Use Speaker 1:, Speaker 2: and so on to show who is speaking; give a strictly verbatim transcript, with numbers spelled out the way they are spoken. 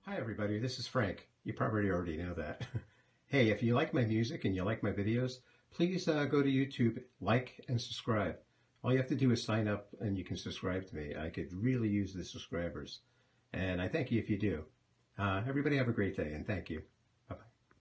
Speaker 1: Hi everybody, this is Frank. You probably already know that. Hey, if you like my music and you like my videos, please uh, go to YouTube, like, and subscribe. All you have to do is sign up and you can subscribe to me. I could really use the subscribers. And I thank you if you do. Uh, everybody have a great day and thank you.